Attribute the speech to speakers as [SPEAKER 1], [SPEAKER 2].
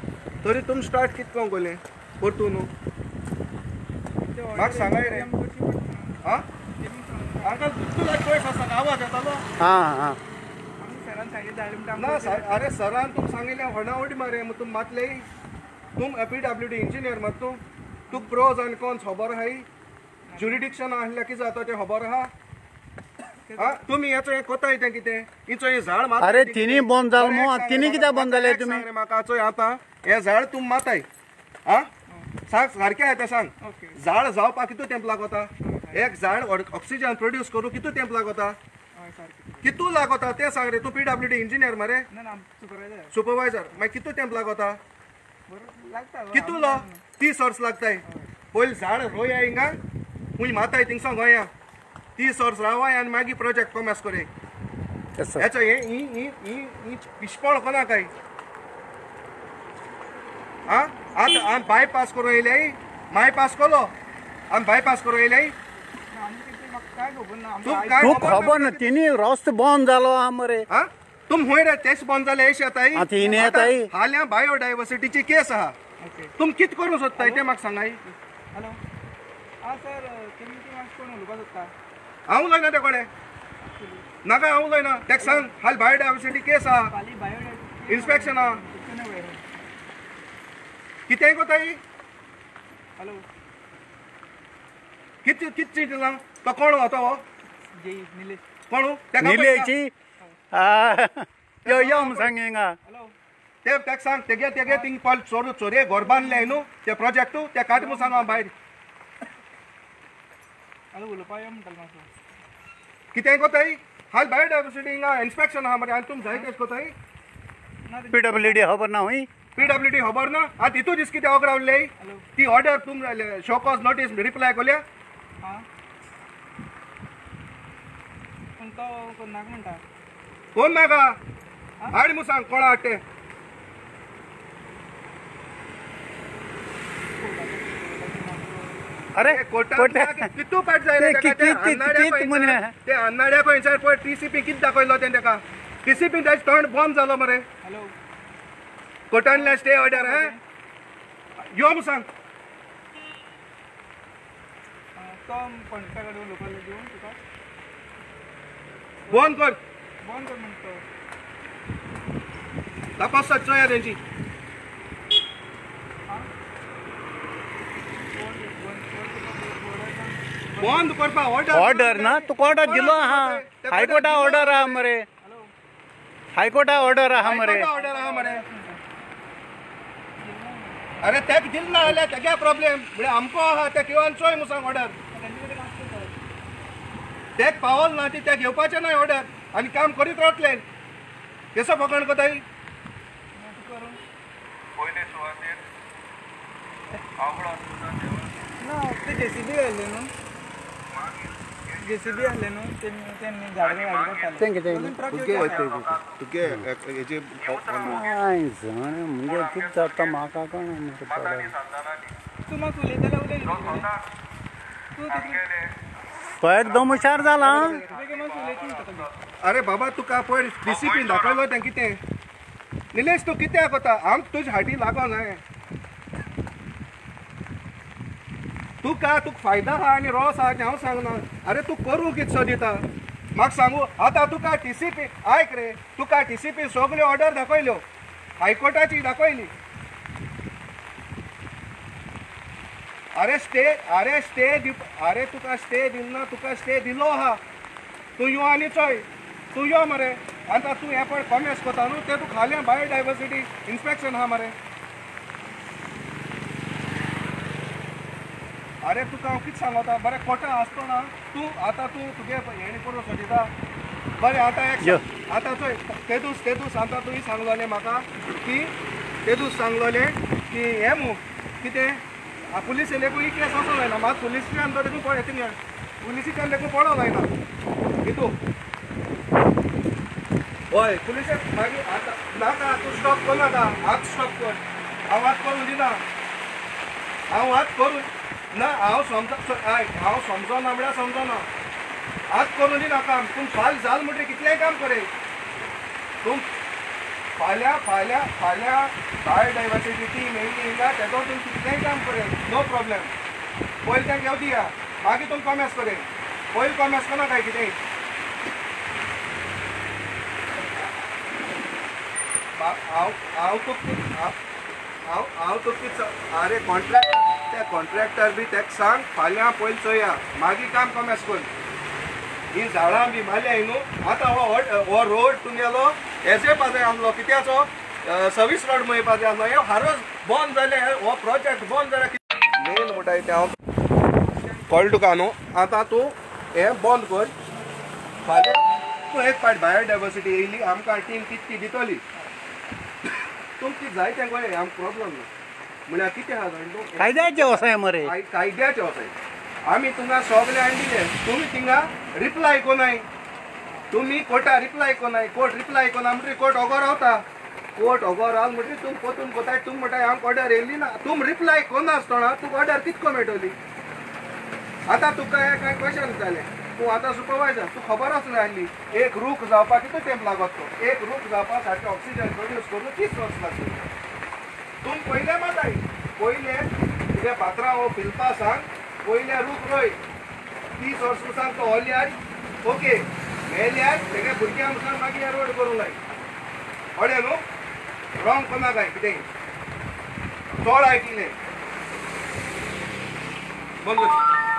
[SPEAKER 1] तरी तुम स्टार्ट कितको गोले परतून म्हाका सांगाय रे हां आमकां तुला चॉयस आसा आवाज येतालो
[SPEAKER 2] हां
[SPEAKER 1] ना अरे सरान तुम सांगिल्लें होणावडी मरे तुम मातले तुम PWD इंजिनियर मत तू प्रोज आनी कॉन्स खबर आहाय ज्युरिडिक्शन आहल्या कितें जाता तें खबर आहा तुम्ही याचो हे कोताय तें कितें हिचो हे झाड मात
[SPEAKER 2] अरे तिनी बंद जाल मो तिनी कित्याक बंद जाले तुमी
[SPEAKER 1] म्हाका चोय आतां हे झाड तुम माताय आं सांग सारकें आहा तें सांग झाड जावपाक कितू तेंप लागता एक झाड ऑक्सिजन प्रोड्यूस करूं कितू तेंप लागता कितू लागता तें सांग रे तूं PWD इंजिनियर मरे सुपरवायझर मागीर कितू तेंप लागता कितू लो 30 वर्स लागताय पयलीं झाड रोया हिंगा खूंय माताय थिंगसो गोंया 30 वर्स रावाय आनी मागीर प्रोजेक्ट कॉमर्स करे हेचो ही पिशपळ कोना काय आं आतां आमी बायपास करूं येयले बायपास कोलो आमी बायपास करूं येयले
[SPEAKER 2] तू खबर ना तिनी रस्तो बंद जालो आहा मरे
[SPEAKER 1] हां तुम हुंय रे तेच बंद जाले एश येताय
[SPEAKER 2] तिनी येताय
[SPEAKER 1] हाल्या बायोडायवर्सिटीची केस आहा तुम कित करूं सोदताय तें म्हाका सांगाय
[SPEAKER 3] हॅलो हां सर तुमी कोण उलोवपाक सोदता
[SPEAKER 1] हांव उलयना ते कोणे नाका हांव उलयना तेका सांग हाल बायोडायवर्सिटी केस आहा इन्स्पेक्शन आहा कितेंय कोताय
[SPEAKER 3] हॅलो
[SPEAKER 1] कित चिंतलां तो कोण होतो हो
[SPEAKER 3] निलेश
[SPEAKER 1] कोण
[SPEAKER 2] निलेची यो म्हूण सांगिंगा
[SPEAKER 3] हॅलो
[SPEAKER 1] ते तेका सांग तेगे थिंग पॉल चोरे घर बांदले न्हू ते प्रोजेक्टू ते काट म्हणून सांग भायर
[SPEAKER 3] हॅलो उलोवपा यो म्हणटालो मातसो
[SPEAKER 1] कितें कोताय हाल बायोडायवर्सिटी हिंगा इन्स्पेक्शन आहा मरे आनी तुमी जाय तेच कोताय
[SPEAKER 2] PWD खबर ना हुई
[SPEAKER 1] PWD खबर ना आतां हितू दीस कितें ऑग रावले ती ऑर्डर तुम शोकॉज नोटीस रिप्लाय कोल्या
[SPEAKER 3] हां पूण तो कोण नाका म्हणटा
[SPEAKER 1] कोण नाका हाड म्हणून सांग कोणा हाड ते
[SPEAKER 2] अरे
[SPEAKER 1] कोर्टान कितू पाट जाय ते अन्नाड्या खंयसर पळय TCP कितें दाखयलो तें तेका TCP तेज तोंड बंद जालो मरे
[SPEAKER 3] हॅलो
[SPEAKER 1] कोर्टानले स्टे ऑर्डर हे यो म्हणून सांग
[SPEAKER 3] तो पंचा कडेन उलोवपाक दिवन तुका
[SPEAKER 1] बंद कर
[SPEAKER 3] म्हणतो
[SPEAKER 1] तपास सच्चो या तेंची बंद करपा
[SPEAKER 2] ऑर्डर ना तू कोर्टात दिलो आहा हायकोर्टा ऑर्डर आहा मरे हायकोर्टा ऑर्डर आहा मरे
[SPEAKER 1] ऑर्डर आहा मरे अरे तेक दिल ना जाल्यार तेगे प्रॉब्लेम म्हणजे आमको आहा ते किंवान चोय म्हणून सांग ऑर्डर तेक पावल ना ती ते घेवपाचें ना ऑर्डर आनी काम करीत रावतले केसो फकाण कोताय
[SPEAKER 3] ना ते JCB आसले न्हू JCB आसले न्हू तेमी झाडां
[SPEAKER 1] तुगे हेजे
[SPEAKER 2] म्हणजे कितें जाता म्हाका कळना
[SPEAKER 3] तूं म्हाका उलयताले उलय तूं
[SPEAKER 2] तो एकदम हुशार जाला
[SPEAKER 1] अरे बाबा तुका पळय DCP दाखयलो तें कितें निलेश तूं कित्याक कोता आमक तुजे हाटी लागो न्हय तुका फायदा आहा आनी रॉस आहा तें हांव सांगना अरे तूं करूं कितसो दिता म्हाका सांगू आतां तुका TCP आयक रे तुका TCP सगल्यो ऑर्डर दाखयल्यो हायकोर्टाची दाखयली अरे तुका स्टे दिलना तुका स्टे दिलो आहा तूं यो आनी चोय तूं यो मरे आतां तूं हें पळय कॉमर्स कोता न्हू तें तूं खालें बायोडायवर्सिटी इन्स्पेक्शन आहा मरे अरे तुका हांव कितें सांगता बरें कोटा आसतना तूं तुगे हेणी करूं सोदिता बरें आतां चोय ते दीस आतां तुवें सांगलोलें म्हाका की ते दीस सांगलोलें की हें मू कितें पुलीस येयलेकूय केस वचोंक जायना म्हाका पुलिसांच्यान तो देखून पळय थिंगा पुलिसीच्यान देखून पळोवंक जायना हितू हय पुलिशे मागीर आतां नाका तूं स्टॉप कर नाका आतां स्टॉप कर हांव आतां करूं दिना हांव आतां करूं ना हांव समजोना म्हळ्यार समजोना आज करून दिना काम तुम फाल जाल म्हणटरी कितलेंय काम करे तुम फाल्यां बायोडायवर्सिटी टीम येयली हिंगा तेजो तुमी कितलेंय काम करेल नो प्रॉब्लेम पयलीं तांकां येवं दिया मागीर तुमी कॉमेर्स करेल पयलीं कॉमेर्स करना काय कितें हांव तुका अरे कॉन्ट्रॅक्टर बी ताका सांग फाल्यां पयलीं चोया मागीर काम कॉमेर्स कर ही झाडां बी मारल्या न्हू आतां हो रोड तुगेलो हेजे पाजय आसलो कित्याचो सर्वीस रोड मोयपा जाय आसलो हे हारोस बंद जाले हो प्रोजेक्ट बंद जाल्यार मेन म्हणटाय तें हांव कळ्ळें तुका न्हू आतां तूं हें बंद कर फाल्यां तूं एक फावट बायोडायवर्सिटी येयली आमकां टीम कितकी दितली तुमकां कितें जाय तें गोंय आमकां प्रॉब्लम ना म्हळ्यार कितें आहा जाण तूं
[SPEAKER 2] कायद्याचे वसाय मरे
[SPEAKER 1] कायद्याचें वसाय आमी तुमकां सगळें हाडिल्लें तुमी थिंगा रिप्लाय कोनाय तुमी कोर्टा रिप्लाय कोनाय कोर्ट रिप्लाय कोना म्हणटरी कोर्ट ओगो रावता कोर्ट ओगो रावन म्हणटरी तुमी पोतून कोताय तुमी म्हणटाय हांव ऑर्डर येयल्ली ना तुमी रिप्लाय कोना आसतना तुका ऑर्डर कितको मेळटली आतां तुका हे कांय क्वेश्चन जालें तूं आतां सुपरवायझर तूं खबर आसली आसली एक रूख जावपाक कितलो तेंप लागत तो एक रूख जावपाक सारकें ऑक्सिजन प्रोड्यूस करून 30 वर्स लागतली तुमी पयलें माताय पयलें तुगे फातरां हो फिलपा सांग पयलें रूख रोय 30 वर्स सांग तो होल्यार ओके मेल्यार तेगे भुरग्यांक सांग मागीर रोड करूंक जाय कळ्ळें न्हू रॉंग कोना काय कितें चड आयकलें बंद